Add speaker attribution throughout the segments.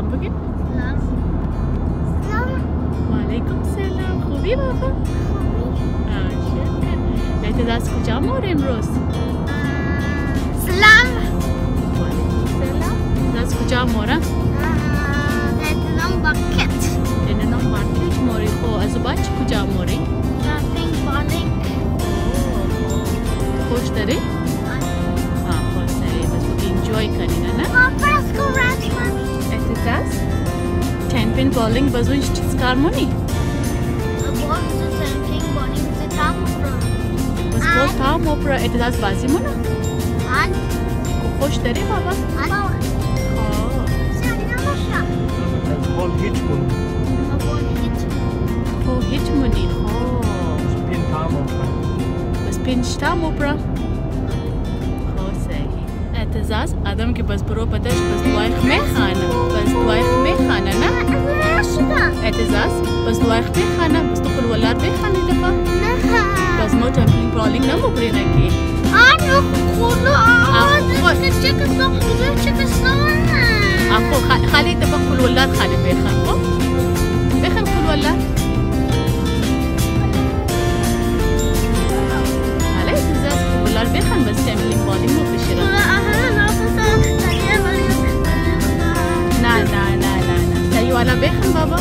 Speaker 1: سلام بگید.
Speaker 2: سلام. سلام.
Speaker 1: و علیکم سلام. خوبی بابا؟ شکر. از کجا مور امروز؟
Speaker 2: سلام.
Speaker 1: و علیکم سلام. از کجا موره؟
Speaker 2: تنپین باکت.
Speaker 1: تنپین باکت موری. خو از باچ کجا موری؟
Speaker 2: تنپین بولینگ.
Speaker 1: خوش داری؟ خوش داری. بس بگی انجوی کنی نه؟
Speaker 2: پاپا's go ranch mommy.
Speaker 1: اعتزاز؟ تنپین بولینگ بازوش چیز کار مونی؟
Speaker 2: تنپین بولینگ زیتام برو.
Speaker 1: بس بود تا موپرا اعتزاز بازی مونه؟ خوش داری بابا؟
Speaker 3: بال هیچ کنی.
Speaker 1: هیچ مونی.
Speaker 3: پین تام
Speaker 1: بس پینشتا موپرا. اعتزاز آدم که بس برو بدش بس دوایخ میخانه. بس دوایخ میخانه نه؟ اعتزاز بس دوایخ میخانه. بس تو کل ولاد میخانی دفعه؟
Speaker 2: نه.
Speaker 1: بس ما تنپین بولینگ نموبری نکی.
Speaker 2: آنو خدا. چکه سونه.
Speaker 1: آخو خالی دفعه کل ولاد خالی بخن خو؟ بخن کل ولاد. حالا اعتزاز کل ولاد بخن بس تنپین بولینگ مو بشیرن. نه تایی والا بخن بابا.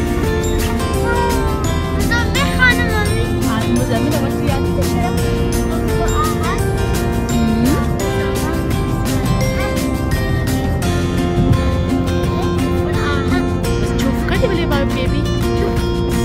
Speaker 2: بخانه مامی.
Speaker 1: مزمین وقتی یادی بشیرم. بس شوف کدی ولی بابا بیبی.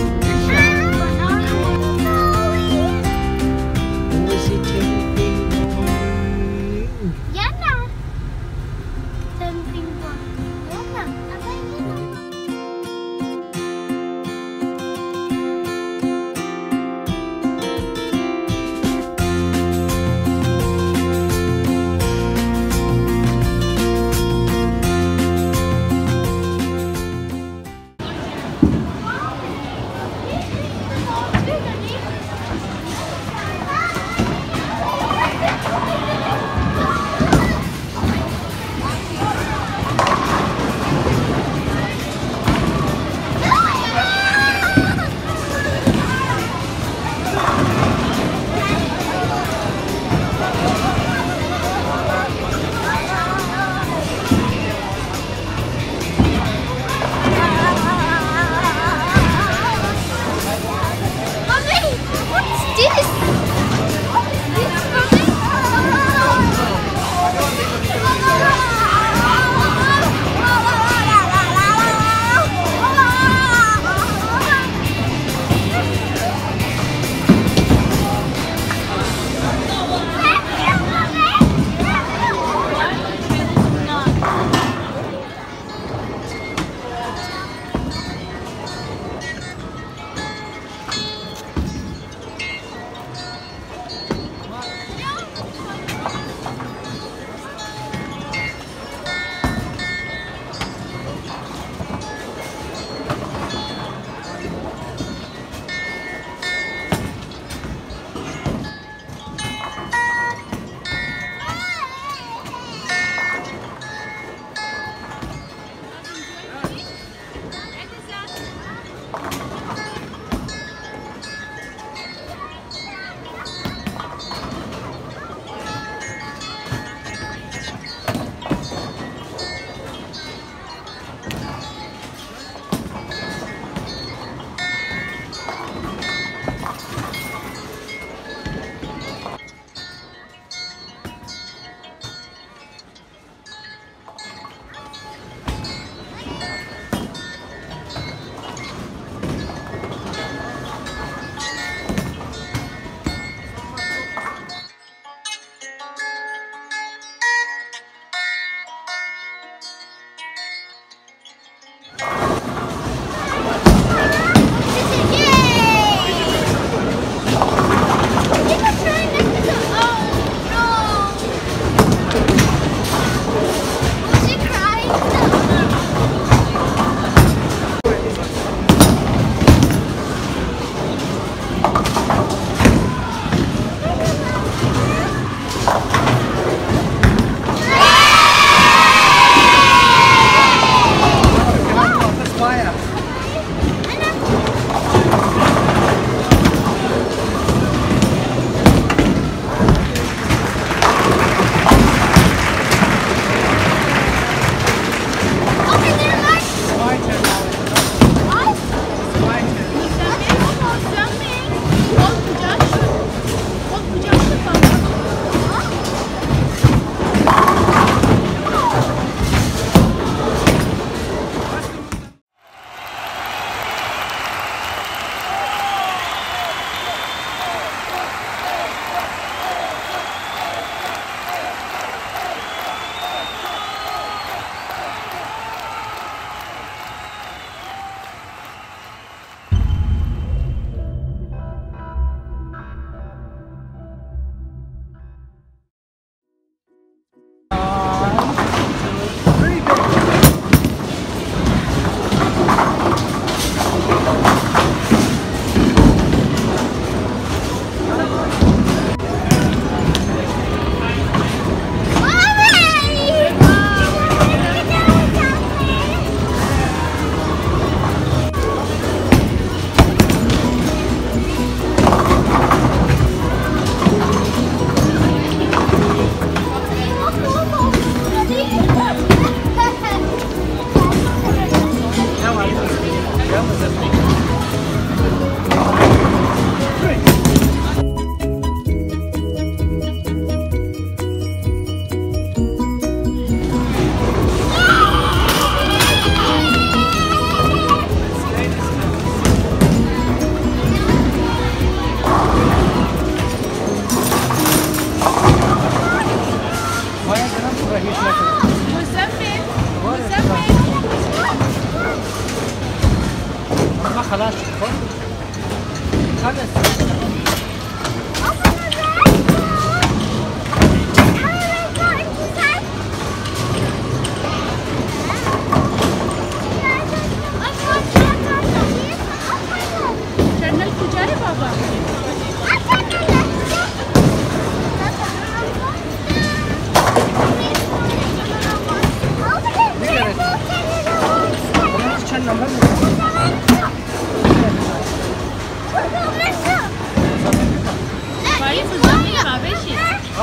Speaker 1: بابشی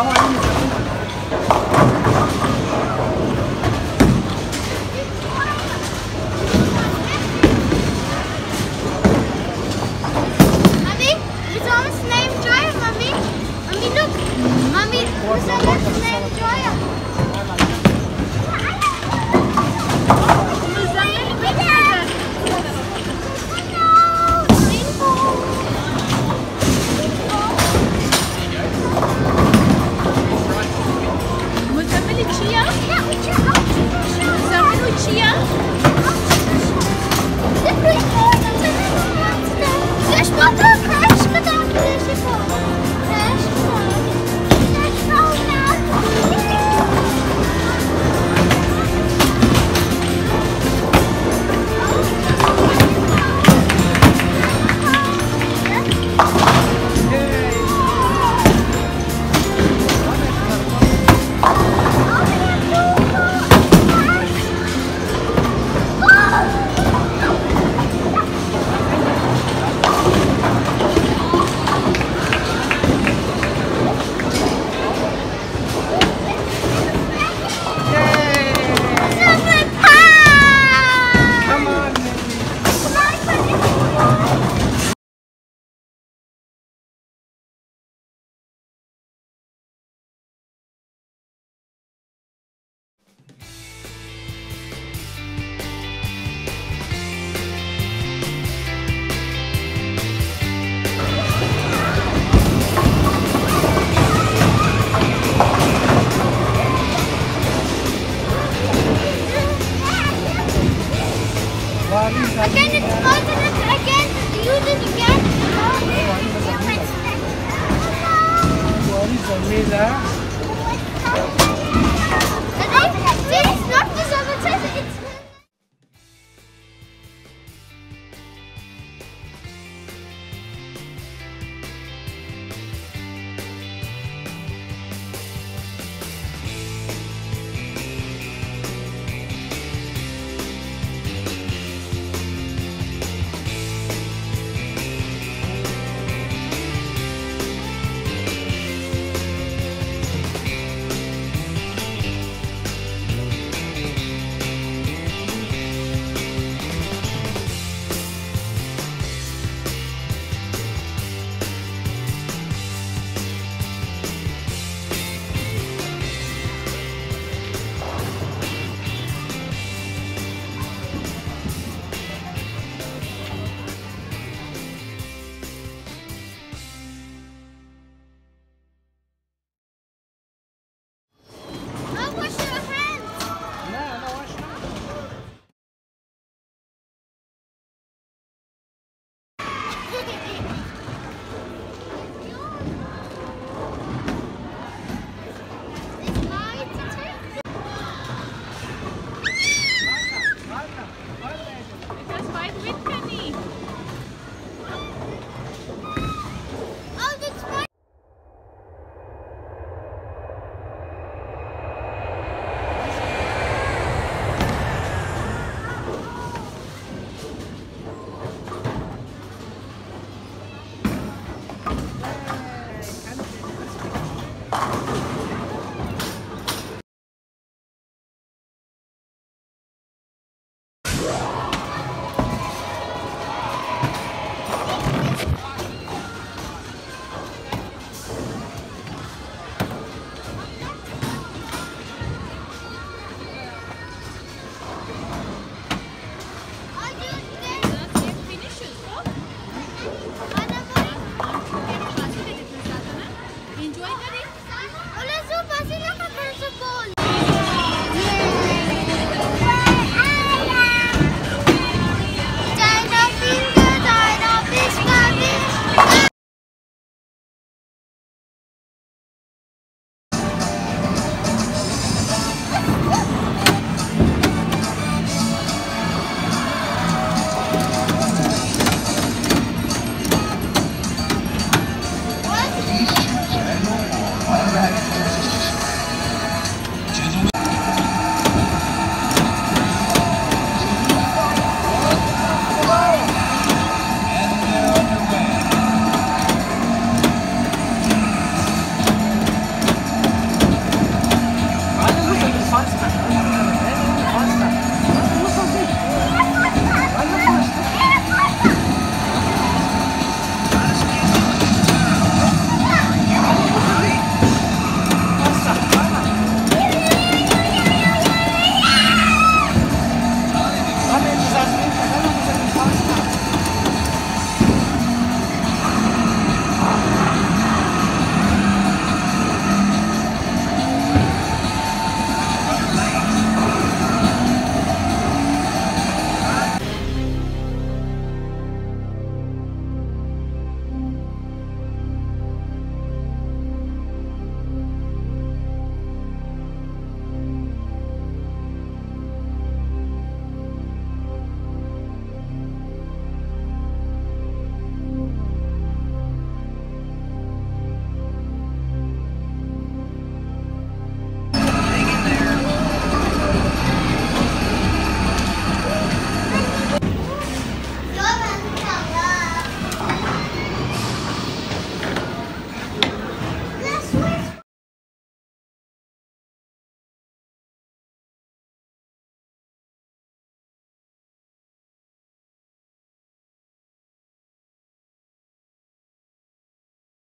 Speaker 2: Mommy, we saw a slave dryer, Mommy. Mommy, look. Mommy, we saw a slave dryer.
Speaker 1: مزمل چیا؟ مزمل چیا؟
Speaker 2: Again, it's positive. Again, use it again. It's not the sabotage, it's Enjoy the day.